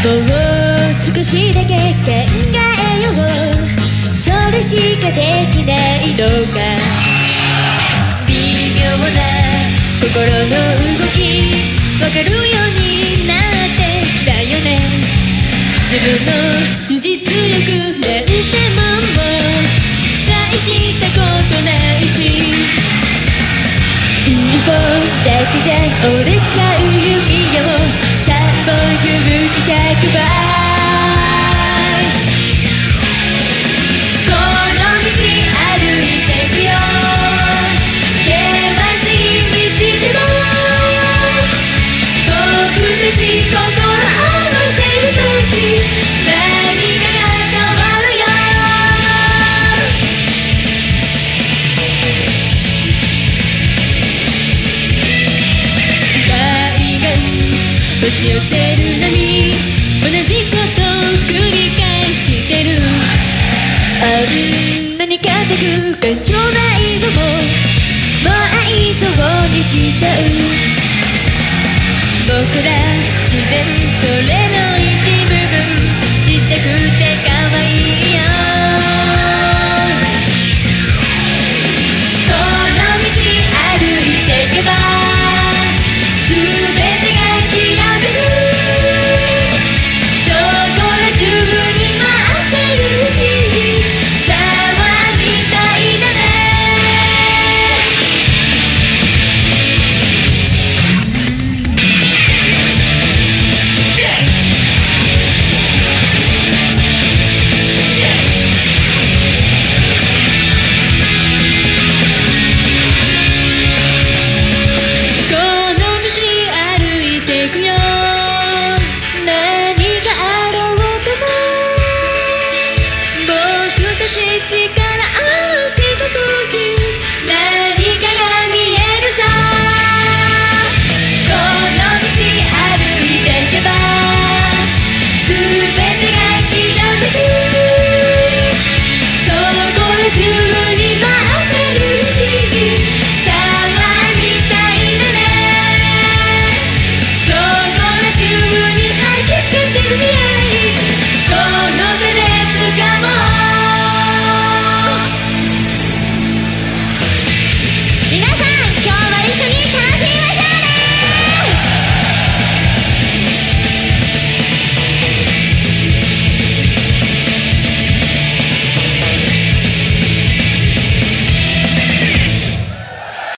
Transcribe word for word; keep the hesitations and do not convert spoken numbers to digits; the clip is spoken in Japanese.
もう少しだけ考えよう、それしかできないのか。微妙な心の動きわかるようになってきたよね。自分の実力なんてももう大したことないし、一歩だけじゃ折れちゃう指よ、さんぼん勇気ひゃくばい。この道歩いてくよ、険しい道でも僕たち心合わせるとき何かが変わるよ。押し寄せる波、同じこと繰り返してる。あんなに固く感情ないのももう愛想にしちゃう。僕ら自然